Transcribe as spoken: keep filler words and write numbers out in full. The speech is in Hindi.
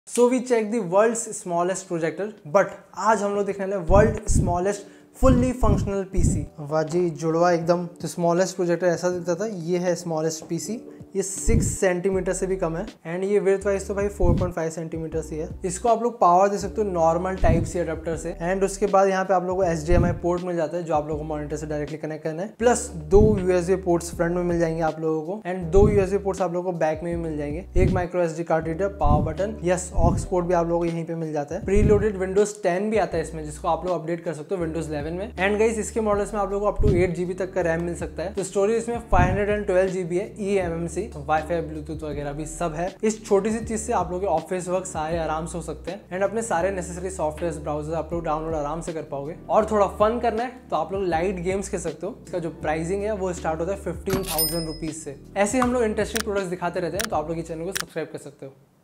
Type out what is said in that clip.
So we check the world's smallest projector, but आज हम लोग देखने वाले world smallest fully functional PC. वाह जी, जुड़वा एकदम। तो स्मॉलेस्ट प्रोजेक्टर ऐसा दिखता था, ये है स्मॉलेस्ट पीसी। ये सिक्स सेंटीमीटर से भी कम है एंड ये विड्थ वाइज तो भाई फोर पॉइंट फाइव सेंटीमीटर ही है। इसको आप लोग पावर दे सकते हो नॉर्मल टाइप सी अडेप्टर से एंड उसके बाद यहाँ पे आप लोगों को H D M I port मिल जाता है जो आप लोगों को मॉनिटर से डायरेक्टली कनेक्ट करना है। प्लस दो यूएसबी पोर्ट्स फ्रंट में मिल जाएंगे आप लोगों को एंड दो यूएसबी पोर्ट्स आप लोगों को बैक में भी मिल जाएंगे। एक micro S D card reader, power button, yes aux port भी आप लोगों को यहीं पे मिल जाता है। प्री लोडेड विंडोज टेन भी आता है इसमें जिसको आप लोग अपडेट कर सकते हो विंडोज इलेवन में। एंड गाइस इसके मॉडल्स में आप लोगों को अप टू एट जीबी तक का रैम मिल सकता है। तो स्टोरेज इसमें five hundred and twelve GB है, E M M C, wifi, bluetooth वगैरह भी सब है। इस छोटी सी चीज से आप लोग के ऑफिस वर्क सारे आराम से हो सकते हैं एंड अपने सारे नेसेसरी सॉफ्टवेयर ब्राउजर आप लोग डाउनलोड आराम से कर पाओगे। और थोड़ा फन करना है तो आप लोग लाइट गेम्स खेल सकते हो। इसका जो प्राइसिंग है वो स्टार्ट होता है फिफ्टीन थाउजेंड रुपीज से। ऐसे हम लोग इंटरेस्टिंग प्रोडक्ट्स दिखाते रहते हैं, तो आप लोग ये चैनल को सब्सक्राइब कर सकते हो।